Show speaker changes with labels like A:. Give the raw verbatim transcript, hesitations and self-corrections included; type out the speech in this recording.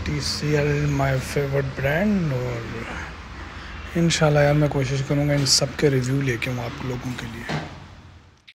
A: T C L my favourite brand, और इंशाल्लाह यार मैं कोशिश करूँगा इन सब के रिव्यू लेके आऊँ आप लोगों के लिए।